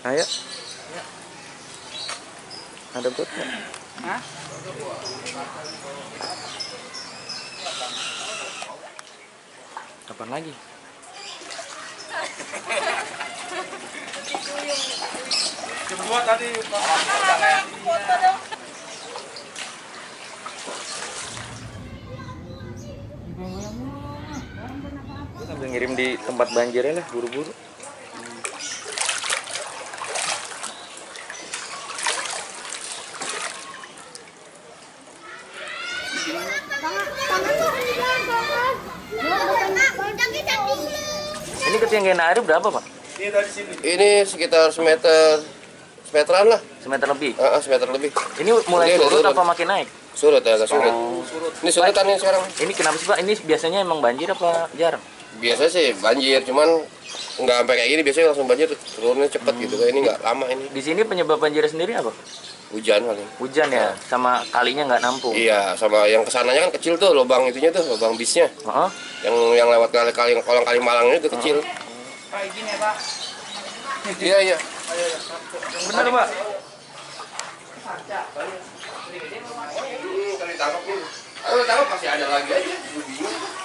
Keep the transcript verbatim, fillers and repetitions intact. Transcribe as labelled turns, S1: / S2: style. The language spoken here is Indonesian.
S1: Ayo. Ada got nggak?
S2: Hah?
S1: Kapan lagi?
S2: Coba tadi
S3: Foto dong.
S1: Gue sambil ngirim di tempat banjirnya lah, buru-buru. Ini ketinggian air berapa, Pak?
S2: ini dari sini.
S4: Ini sekitar semeter, semeteran lah.
S1: Semeter lebih.
S4: Ah, semeter lebih.
S1: Ini mulai
S4: Ini udah
S1: surut
S4: surut.
S1: apa makin naik?
S4: Surut ya, agak surut.
S1: Oh.
S4: Ini surut kan ini sekarang.
S1: Ini kenapa sih, Pak? Ini biasanya emang banjir apa jarang?
S4: Biasa sih banjir, cuman nggak sampai kayak gini. Biasanya langsung banjir, turunnya cepet gitu. Kayak ini nggak lama ini.
S1: Di sini penyebab banjir sendiri apa?
S4: Hujan paling.
S1: Hujan ya, sama kalinya nggak nampung.
S4: Iya, sama yang kesananya kan kecil tuh, lubang itunya tuh, lubang bisnya.
S1: Heeh.
S4: Yang yang lewat kali kali kolong kali Malang itu kecil.
S2: Pak izin ya Pak.
S4: Iya iya.
S1: Benar, Pak.
S4: Hmm, kali tangkap nih. Kalau tangkap masih ada lagi aja. Gue bingung.